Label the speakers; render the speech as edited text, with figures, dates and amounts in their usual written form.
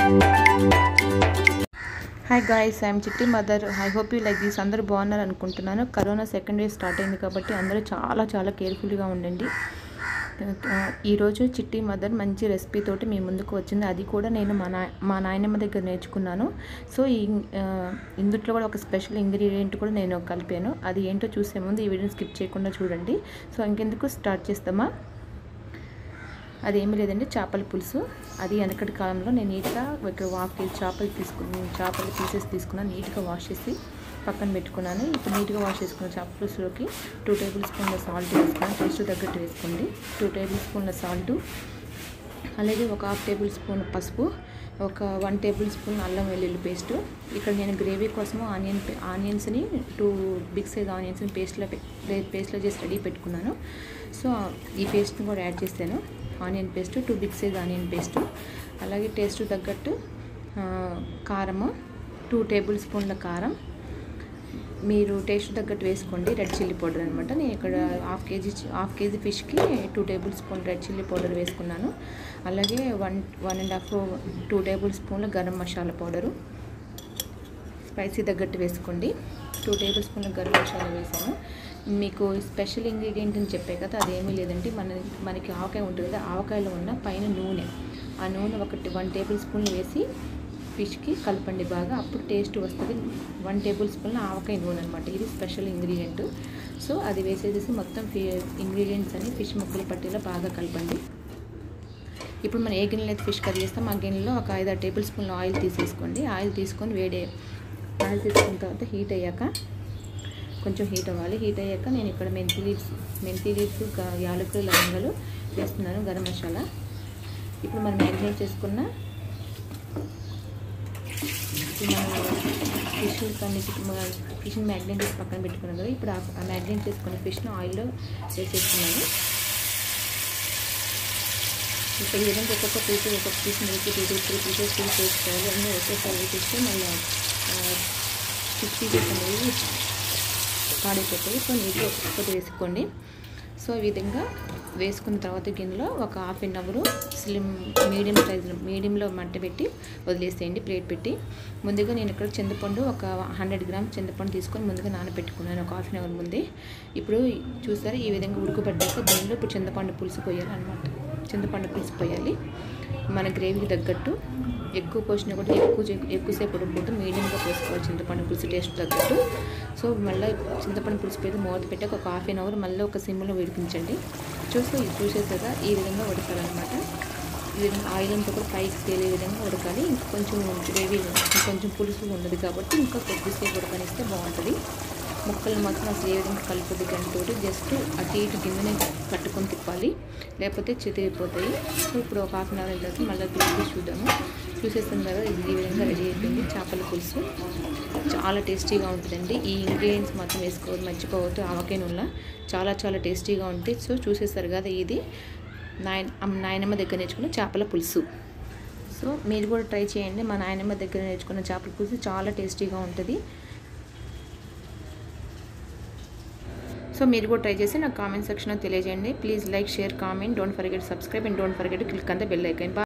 Speaker 1: Hi guys, I'm Chitti mother. I hope you like this. అందరూ బాగున్నారు అనుకుంటున్నాను. కరోనా సెకండ్ వేవ్ స్టార్ట్ అయింది కాబట్టి అందరూ చాలా కేర్ఫుల్గా ఉండండి. ఈరోజు చిట్టి మదర్ మంచి రెసిపీ తోటి మీ ముందుకు వచ్చింది. అది కూడా నేను మా నాయనమ్మ దగ్గర నేర్చుకున్నాను. సో ఇందులో కూడా ఒక స్పెషల్ ఇంగ్రీడియంట్ కూడా నేను కలిపాను. అది ఏంటో చూసే ముందు ఈ వీడియోని స్కిప్ చేయకుండా చూడండి. సో ఇంకెందుకు స్టార్ట్ చేస్తామా? అదేమీ లేదండి, చేపల పులుసు. అది వెనకటి కాలంలో నేను నీట్గా ఒక 1/2 కేజీ చేపల పీసెస్ తీసుకున్నాను. నీట్గా వాష్ చేసి పక్కన పెట్టుకున్నాను. ఇప్పుడు నీట్గా వాష్ చేసుకున్న చేపల పులుసులోకి 2 టేబుల్ స్పూన్ల సాల్ట్ వేసుకున్నాను. టేస్ట్ తగ్గట్టు వేసుకోండి. 2 టేబుల్ స్పూన్ల సాల్ట్, అలాగే ఒక 1/2 టేబుల్ స్పూన్ పసుపు, ఒక 1 టేబుల్ స్పూన్ అల్లం వెల్లుల్లి పేస్ట్. ఇక్కడ నేను గ్రేవీ కోసం ఆనియన్స్ని 2 బిగ్ సైజ్ ఆనియన్స్ని పేస్ట్లో చేసి రెడీ పెట్టుకున్నాను. సో ఈ పేస్ట్ని కూడా యాడ్ చేశాను. Onion paste, 2 big size onion paste, అలాగే టేస్ట్ తగ్గట్టు కారము, 2 టేబుల్ స్పూన్ల కారం. మీరు టేస్ట్ తగ్గట్టు వేసుకోండి. రెడ్ చిల్లీ పౌడర్ అనమాట. నేను ఇక్కడ హాఫ్ కేజీ ఫిష్కి 2 tablespoon red chilli powder వేసుకున్నాను. అలాగే 2 టేబుల్ స్పూన్ల గరం మసాలా పౌడరు. స్పైసీ తగ్గట్టు వేసుకోండి. 2 టేబుల్ స్పూన్ల గరం మసాలా వేసాను. మీకు స్పెషల్ ఇంగ్రీడియంట్ అని చెప్పే కదా, అదేమీ లేదండి. మనకి ఆవకాయ ఉంటుంది కదా, ఆవకాయలో ఉన్న పైన నూనె, ఆ నూనె 1 టేబుల్ స్పూన్ వేసి ఫిష్కి కలపండి బాగా. అప్పుడు టేస్ట్ వస్తుంది. 1 టేబుల్ స్పూన్ ఆవకాయ నూనె అనమాట. ఇది స్పెషల్ ఇంగ్రీడియంట్. సో అది వేసేసి మొత్తం ఇంగ్రీడియంట్స్ అన్ని ఫిష్ ముక్కలు పట్టేలా బాగా కలపండి. ఇప్పుడు మనం ఏ గిన్నెలో అయితే ఫిష్ కర్రీ చేస్తాం ఆ గిన్నెలో ఒక 5-6 టేబుల్ స్పూన్ల ఆయిల్ తీసేసుకోండి. ఆయిల్ తీసుకొని ఆయిల్ తీసుకున్న తర్వాత హీట్ అయ్యాక, కొంచెం హీట్ అవ్వాలి. హీట్ అయ్యాక నేను ఇక్కడ మెంతి లీవ్స్, యాలకులు, లవంగాలు వేస్తున్నాను, గరం మసాలా. ఇప్పుడు మనం మ్యారినేట్ చేసుకున్న ఫిష్ని మ్యారినేట్ చేసి పక్కన పెట్టుకున్నాం కదా, ఇప్పుడు ఆ మ్యారినేట్ చేసుకున్న ఫిష్ను ఆయిల్లో వేసేస్తున్నాను. ఇక్కడ ఈ విధంగా ఒక్కొక్క పీస్ని వేసి 2-3 పీసెస్ వేసుకోవాలి. అన్నీ ఒకేసారి వేసేస్తే మళ్ళీ ఫిష్ పీసెస్ అనేవి పాడైపోతాయి. సో నీట్గా ఒక్కొక్కటి వేసుకోండి. సో ఈ విధంగా వేసుకున్న తర్వాత గిన్నెలో ఒక 1/2 అవర్ మీడియంలో మంట పెట్టి వదిలేసేయండి, ప్లేట్ పెట్టి. ముందుగా నేను ఇక్కడ చింతపండు ఒక 100 గ్రామ్స్ చింతపండు తీసుకొని ముందుగా నానబెట్టుకున్నాను ఒక 1/2 అవర్ ముందే. ఇప్పుడు చూసారా, ఈ విధంగా ఉడకబడ్డాక దీనిలో ఇప్పుడు చింతపండు పులుసు పోయాలి అనమాట. చింతపండు పులుసు పోయాలి. మన గ్రేవీకి తగ్గట్టు. ఎక్కువ పోసినా కూడా ఎక్కువసేపు ఉడకకూడదు, మీడియంగా పోసుకోవాలి చింతపండు పులుసు టేస్ట్ తగ్గట్టు. సో మళ్ళీ చింతపండు పులుసు పెట్టి మూత పెట్టాక ఒక 1/2 అవర్ మళ్ళీ ఒక సిమ్లో ఉడికించండి. చూసేసాక ఈ విధంగా ఉడకాలన్నమాట. ఈ విధంగా ఆయిల్ అంతా కూడా పైకి తేలే విధంగా ఉడకాలి. కొంచెం గ్రేవీ కొంచెం పులుసు ఉన్నది కాబట్టి ఇంకా కొద్దిసేపు ఉడకనిస్తే బాగుంటుంది. ముక్కలు మాత్రం అసలు ఏ విధంగా కలుపుద్ది గంటతోటి జస్ట్ అటు ఇటు గిన్నెని పట్టుకొని తిప్పాలి, లేకపోతే చితికిపోతాయి. సో ఇప్పుడు ఒక 1/2 అవర్ తర్వాత మళ్ళీ తీసి చూద్దాము. చూసేస్తాం కదా, ఇది ఈ విధంగా రెడీ అయిపోయింది చేపల పులుసు. చాలా టేస్టీగా ఉంటుందండి. ఈ ఇంగ్రీడియంట్స్ మాత్రం మర్చిపోవద్దు. ఆవకాయ నూనె చాలా టేస్టీగా ఉంటుంది. సో చూసేస్తారు కదా, ఇది నాయనమ్మ దగ్గర నేర్చుకున్న చేపల పులుసు. సో మీరు కూడా ట్రై చేయండి. మా నాయనమ్మ దగ్గర నేర్చుకున్న చేపల పులుసు చాలా టేస్టీగా ఉంటుంది. సో మీరు కూడా ట్రై చేసి నాకు కామెంట్ సెక్షన్లో తెలియజేయండి. Please like, share, comment. Don't forget subscribe and don't forget to click on the bell icon.